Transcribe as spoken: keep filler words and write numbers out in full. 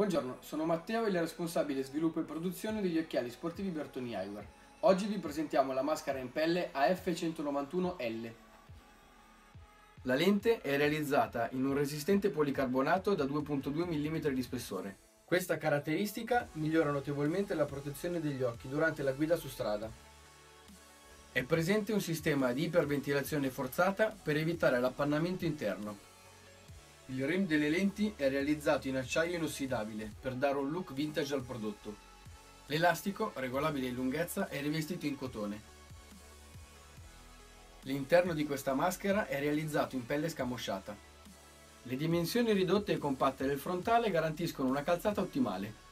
Buongiorno, sono Matteo, il responsabile sviluppo e produzione degli occhiali sportivi Bertoni Eyewear. Oggi vi presentiamo la maschera in pelle A F centonovantuno L. La lente è realizzata in un resistente policarbonato da due virgola due millimetri di spessore. Questa caratteristica migliora notevolmente la protezione degli occhi durante la guida su strada. È presente un sistema di iperventilazione forzata per evitare l'appannamento interno. Il rim delle lenti è realizzato in acciaio inossidabile per dare un look vintage al prodotto. L'elastico, regolabile in lunghezza, è rivestito in cotone. L'interno di questa maschera è realizzato in pelle scamosciata. Le dimensioni ridotte e compatte del frontale garantiscono una calzata ottimale.